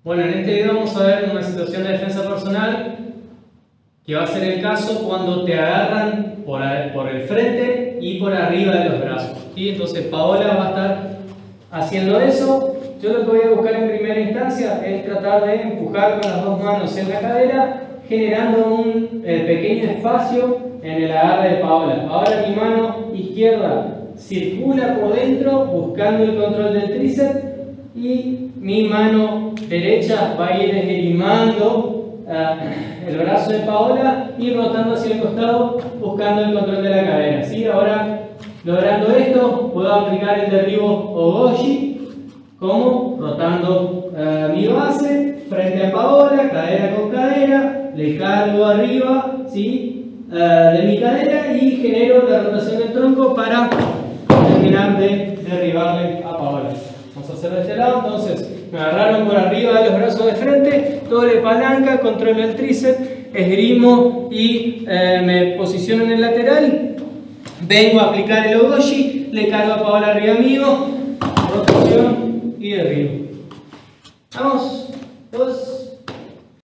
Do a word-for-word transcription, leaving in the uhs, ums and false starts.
Bueno, en este video vamos a ver una situación de defensa personal que va a ser el caso cuando te agarran por, por el frente y por arriba de los brazos. ¿Sí? Entonces Paola va a estar haciendo eso. Yo lo que voy a buscar en primera instancia es tratar de empujar con las dos manos en la cadera, generando un eh, pequeño espacio en el agarre de Paola. Ahora mi mano izquierda circula por dentro buscando el control del tríceps y mi mano derecha va a ir esgrimando uh, el brazo de Paola y rotando hacia el costado buscando el control de la cadera. ¿Sí? Ahora, logrando esto, puedo aplicar el derribo Ogoshi, como rotando uh, mi base frente a Paola, cadera con cadera, le cargo arriba, ¿sí? uh, de mi cadera y genero la rotación del tronco para terminar de derribarle a Paola. Vamos a hacer de este lado. Entonces me agarraron por arriba de los brazos de frente, doble palanca, controlo el tríceps, esgrimo y eh, me posiciono en el lateral, vengo a aplicar el Ogoshi, le cargo a Paola arriba mío, rotación y derribo. Vamos, dos.